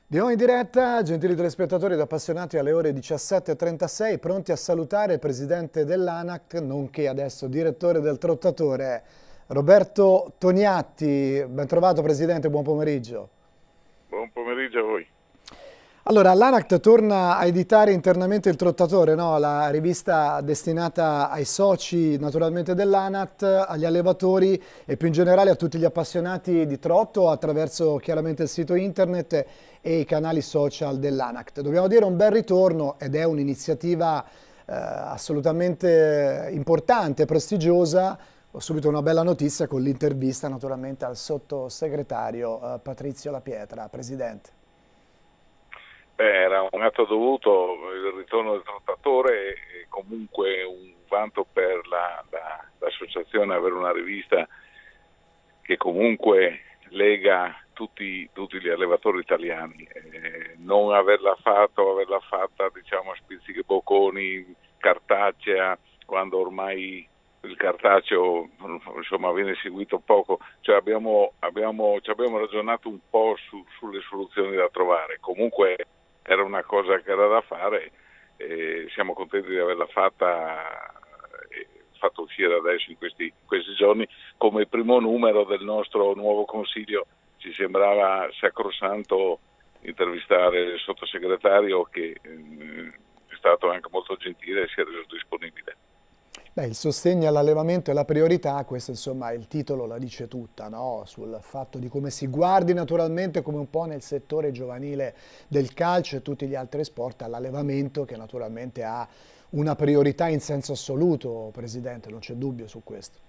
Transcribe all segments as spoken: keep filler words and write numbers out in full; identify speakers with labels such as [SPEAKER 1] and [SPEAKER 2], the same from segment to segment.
[SPEAKER 1] Di nuovo in diretta, gentili telespettatori ed appassionati, alle ore diciassette e trentasei, pronti a salutare il presidente dell'ANAC, nonché adesso direttore del Trottatore, Roberto Toniatti. Ben trovato presidente, buon pomeriggio.
[SPEAKER 2] Buon pomeriggio a voi.
[SPEAKER 1] Allora, l'ANAC torna a editare internamente il Trottatore, no? La rivista destinata ai soci naturalmente dell'ANAC, agli allevatori e più in generale a tutti gli appassionati di trotto attraverso chiaramente il sito internet e i canali social dell'ANAC. Dobbiamo dire un bel ritorno ed è un'iniziativa eh, assolutamente importante, prestigiosa. Ho subito una bella notizia con l'intervista naturalmente al sottosegretario eh, Patrizio La Pietra, presidente.
[SPEAKER 2] Beh, era un atto dovuto, il ritorno del Trottatore e comunque un vanto per l'associazione la, la, avere una rivista che comunque lega tutti, tutti gli allevatori italiani. Eh, non averla fatto, averla fatta diciamo a spizzichi bocconi, cartacea, quando ormai il cartaceo insomma viene seguito poco, cioè abbiamo, abbiamo, ci abbiamo ragionato un po' su, sulle soluzioni da trovare. Comunque era una cosa che era da fare e siamo contenti di averla fatta e fatto uscire adesso in questi, in questi giorni come primo numero del nostro nuovo consiglio. Ci sembrava sacrosanto intervistare il sottosegretario che eh, è stato anche molto gentile e si è reso disponibile.
[SPEAKER 1] Beh, il sostegno all'allevamento è la priorità, questo insomma il titolo la dice tutta, no? Sul fatto di come si guardi naturalmente come un po' nel settore giovanile del calcio e tutti gli altri sport all'allevamento che naturalmente ha una priorità in senso assoluto, Presidente, non c'è dubbio su questo.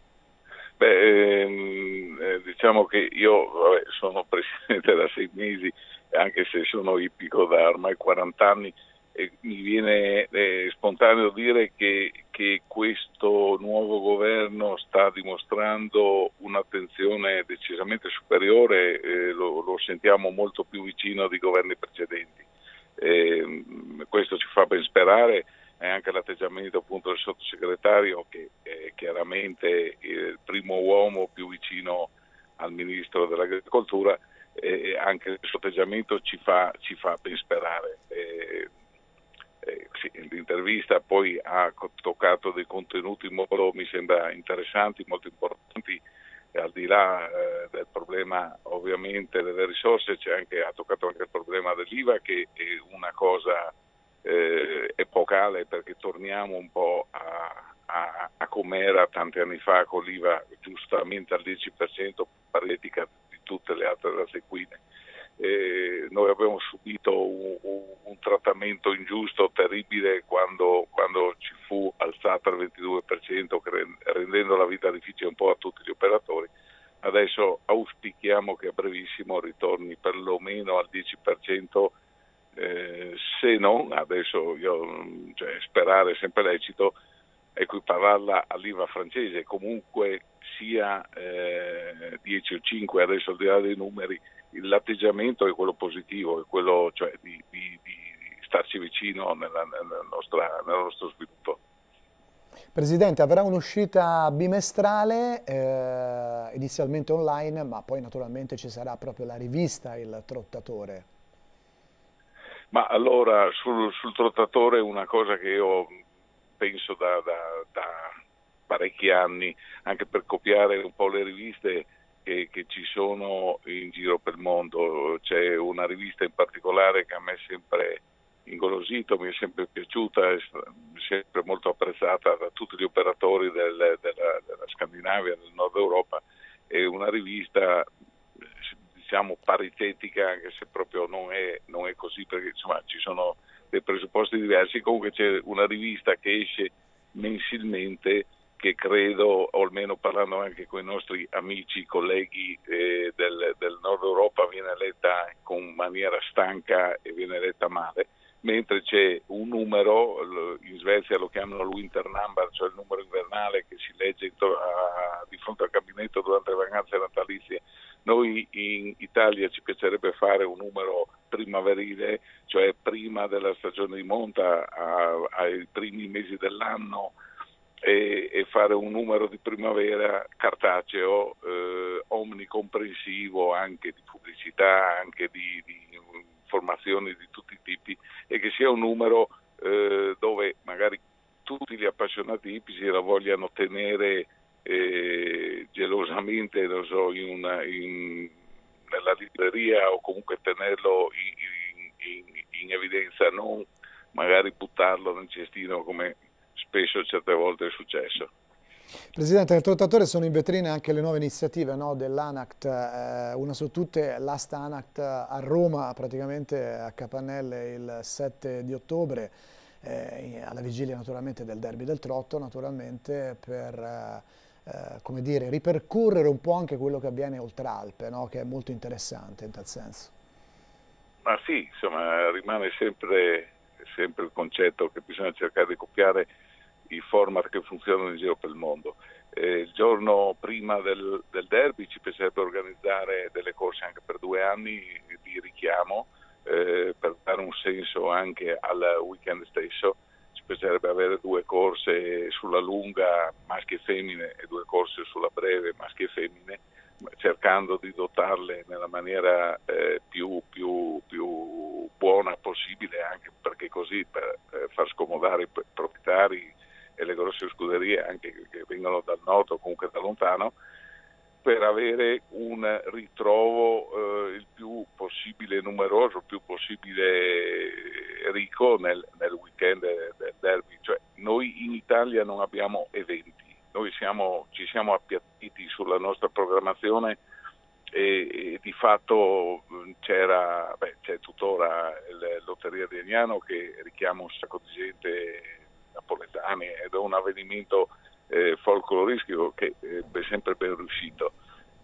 [SPEAKER 2] Beh, ehm, eh, diciamo che io vabbè, sono presidente da sei mesi, anche se sono ippico da ormai quaranta anni, e mi viene eh, spontaneo dire che, che questo nuovo governo sta dimostrando un'attenzione decisamente superiore, eh, lo, lo sentiamo molto più vicino di governi precedenti. Eh, questo ci fa ben sperare, e anche l'atteggiamento appunto del sottosegretario che è chiaramente il primo uomo più vicino al ministro dell'agricoltura, eh, anche il suo atteggiamento ci fa, ci fa ben sperare. Eh, Eh, sì, l'intervista poi ha toccato dei contenuti molto, mi sembra, interessanti, molto importanti, e al di là eh, del problema ovviamente delle risorse c'è anche, ha toccato anche il problema dell'I V A, che è una cosa eh, epocale, perché torniamo un po' a, a, a com'era tanti anni fa con l'I V A giustamente al dieci per cento, paretica di tutte le altre razze equine. Eh, noi abbiamo subito un, un, un trattamento ingiusto, terribile, quando, quando ci fu alzata al ventidue per cento, rendendo la vita difficile un po' a tutti gli operatori. Adesso auspichiamo che a brevissimo ritorni perlomeno al dieci per cento, eh, se non, adesso io, cioè, sperare è sempre lecito, equipararla all'I V A francese, comunque sia eh, dieci o cinque, adesso al di là dei numeri, l'atteggiamento è quello positivo, è quello cioè di, di, di starci vicino nella, nella nostra, nel nostro sviluppo.
[SPEAKER 1] Presidente, avrà un'uscita bimestrale, eh, inizialmente online, ma poi naturalmente ci sarà proprio la rivista Il Trottatore.
[SPEAKER 2] Ma allora sul, sul Trottatore una cosa che io penso da, da, da parecchi anni, anche per copiare un po' le riviste Che, che ci sono in giro per il mondo. C'è una rivista in particolare che a me è sempre ingolosito, mi è sempre piaciuta, è sempre molto apprezzata da tutti gli operatori del, della, della Scandinavia, del Nord Europa. È una rivista diciamo paritetica, anche se proprio non è, non è così, perché insomma ci sono dei presupposti diversi. Comunque c'è una rivista che esce mensilmente, che credo, o almeno parlando anche con i nostri amici, colleghi eh, del, del Nord Europa, viene letta con maniera stanca e viene letta male, mentre c'è un numero, in Svezia lo chiamano il winter number, cioè il numero invernale che si legge a, di fronte al gabinetto durante le vacanze natalizie. Noi in Italia ci piacerebbe fare un numero primaverile, cioè prima della stagione di monta, a, ai primi mesi dell'anno, E, e fare un numero di primavera cartaceo, eh, omnicomprensivo, anche di pubblicità, anche di, di informazioni di tutti i tipi e che sia un numero eh, dove magari tutti gli appassionati ippici la vogliano tenere eh, gelosamente, non so, in una, in, nella libreria o comunque tenerlo in, in, in evidenza, non magari buttarlo nel cestino come spesso certe volte è successo.
[SPEAKER 1] Presidente, nel trottatore sono in vetrina anche le nuove iniziative, no, dell'ANACT, eh, una su tutte l'A S T ANACT a Roma, praticamente a Capannelle il sette di ottobre, eh, alla vigilia naturalmente del derby del trotto, naturalmente per eh, eh, come dire, ripercorrere un po' anche quello che avviene oltre Alpe, no, che è molto interessante in tal senso.
[SPEAKER 2] Ma sì, insomma, rimane sempre, sempre il concetto che bisogna cercare di copiare i format che funzionano in giro per il mondo. Eh, il giorno prima del, del derby ci piacerebbe organizzare delle corse anche per due anni di richiamo, eh, per dare un senso anche al weekend stesso. Ci piacerebbe avere due corse sulla lunga maschi e femmine e due corse sulla breve maschi e femmine, cercando di dotarle nella maniera eh, più, più, più buona possibile, anche perché così per, per far scomodare i proprietari e le grosse scuderie anche che vengono dal nord o comunque da lontano, per avere un ritrovo eh, il più possibile numeroso, il più possibile ricco nel, nel weekend del derby. Cioè, noi in Italia non abbiamo eventi, noi siamo, ci siamo appiattiti sulla nostra programmazione e, e di fatto c'era, beh, c'è tuttora il Lotteria di Agnano che richiama un sacco di gente napoletani ed è un avvenimento eh, folcloristico che eh, è sempre ben riuscito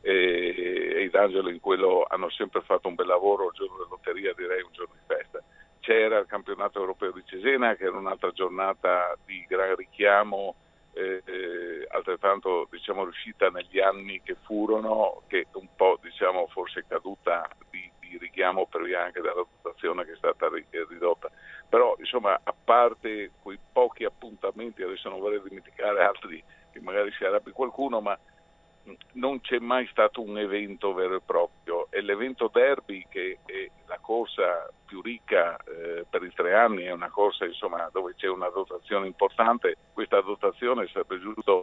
[SPEAKER 2] e, e i D'Angelo in quello hanno sempre fatto un bel lavoro. Il giorno della lotteria direi un giorno di festa. C'era il campionato europeo di Cesena che era un'altra giornata di gran richiamo, eh, eh, altrettanto diciamo riuscita negli anni che furono, che un po' diciamo forse caduta di, di richiamo per via anche della dotazione che è stata ridotta. Però insomma, a parte quei pochi appuntamenti, adesso non vorrei dimenticare altri che magari si arrabbi qualcuno, ma non c'è mai stato un evento vero e proprio. E l'evento derby, che è la corsa più ricca eh, per i tre anni, è una corsa insomma dove c'è una dotazione importante. Questa dotazione sarebbe giusto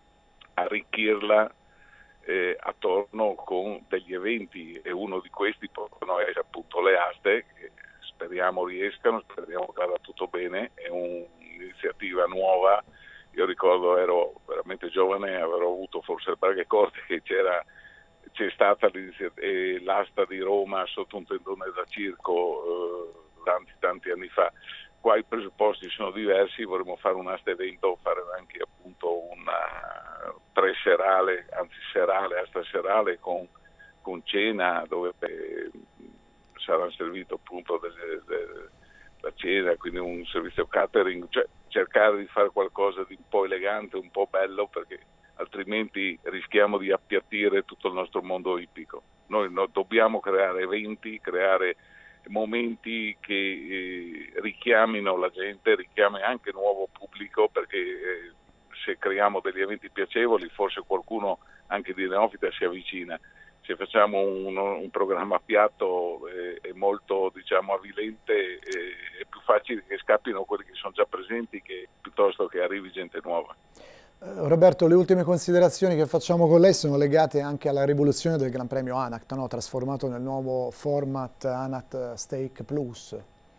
[SPEAKER 2] arricchirla eh, attorno con degli eventi, e uno di questi possono essere appunto le aste, che speriamo riescano, speriamo che vada tutto bene. È un'iniziativa nuova. Io ricordo, ero veramente giovane, avrò avuto forse le braghe corte che c'era, c'è stata l'asta di Roma sotto un tendone da circo eh, tanti tanti anni fa. Qua i presupposti sono diversi, vorremmo fare un asta evento, fare anche appunto una pre-serale, anzi serale, asta serale con, con cena dove eh, sarà servito appunto delle, delle, la cena, quindi un servizio catering, cioè cercare di fare qualcosa di un po' elegante, un po' bello, perché altrimenti rischiamo di appiattire tutto il nostro mondo ippico. Noi no, dobbiamo creare eventi, creare momenti che eh, richiamino la gente, richiami anche nuovo pubblico, perché eh, se creiamo degli eventi piacevoli forse qualcuno anche di neofita si avvicina. Se facciamo un, un programma piatto e eh, molto diciamo avvilente, eh, è più facile che scappino quelli che sono già presenti che piuttosto che arrivi gente nuova.
[SPEAKER 1] Uh, Roberto, le ultime considerazioni che facciamo con lei sono legate anche alla rivoluzione del Gran Premio ANACT, no? Trasformato nel nuovo format ANACT Stake Plus.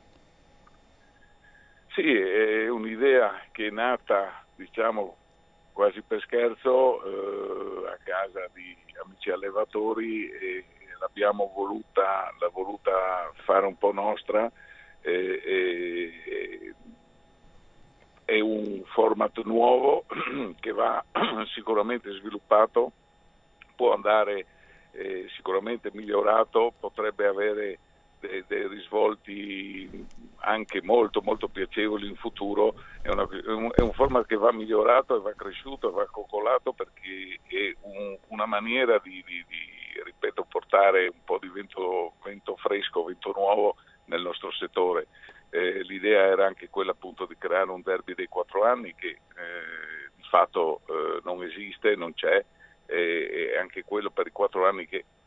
[SPEAKER 2] Sì, è un'idea che è nata diciamo quasi per scherzo eh, a casa di amici allevatori e l'abbiamo voluta, l'ha voluta fare un po' nostra. E, e, è un format nuovo che va sicuramente sviluppato, può andare eh, sicuramente migliorato, potrebbe avere dei, dei risvolti anche molto molto piacevoli in futuro. È, una, è, un, è un format che va migliorato e va cresciuto e va coccolato, perché è un, una maniera di, di, di, ripeto, portare un po' di vento, vento fresco, vento nuovo nel nostro settore. Eh, l'idea era anche quella appunto di creare un derby dei quattro anni che eh, di fatto eh, non esiste, non c'è, e anche quello per i quattro anni che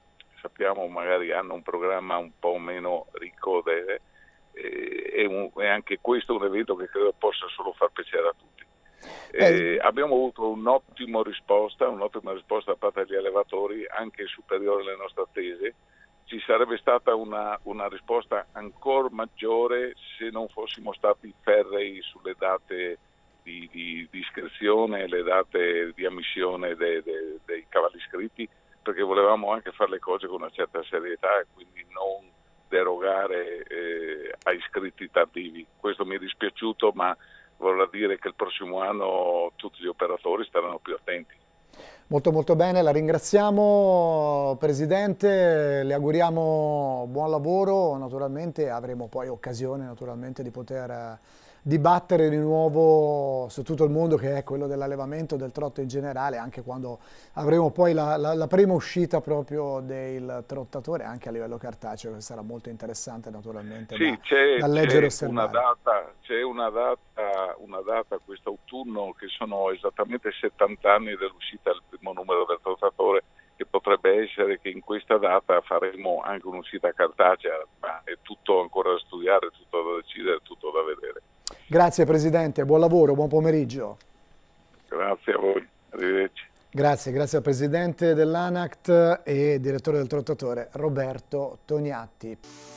[SPEAKER 2] sappiamo magari hanno un programma un po' meno ricco de, eh, e, un, e anche questo è un evento che credo possa solo far piacere a tutti. Eh, abbiamo avuto un'ottima risposta, un'ottima risposta da parte degli allevatori, anche superiore alle nostre attese. Ci sarebbe stata una, una risposta ancora maggiore se non fossimo stati ferrei sulle date di, di, di iscrizione, le date di ammissione de, de, dei cavalli iscritti, perché volevamo anche fare le cose con una certa serietà e quindi non derogare eh, a iscritti tardivi. Questo mi è dispiaciuto, ma vorrà dire che il prossimo anno tutti gli operatori staranno più attenti.
[SPEAKER 1] Molto molto bene, la ringraziamo Presidente, le auguriamo buon lavoro, naturalmente avremo poi occasione naturalmente di poter dibattere di nuovo su tutto il mondo che è quello dell'allevamento, del trotto in generale, anche quando avremo poi la, la, la prima uscita proprio del trottatore anche a livello cartaceo, che sarà molto interessante naturalmente
[SPEAKER 2] sì,
[SPEAKER 1] da,
[SPEAKER 2] c'è,
[SPEAKER 1] da leggere e
[SPEAKER 2] c'è
[SPEAKER 1] osservare.
[SPEAKER 2] Una data, c'è una data, una data quest'autunno che sono esattamente settanta anni dell'uscita del primo numero del trottatore, che potrebbe essere che in questa data faremo anche un'uscita cartacea, ma è tutto ancora da studiare, tutto da decidere, tutto da vedere.
[SPEAKER 1] Grazie Presidente, buon lavoro, buon pomeriggio.
[SPEAKER 2] Grazie a voi, arrivederci.
[SPEAKER 1] Grazie, grazie al Presidente dell'ANACT e direttore del trottatore Roberto Toniatti.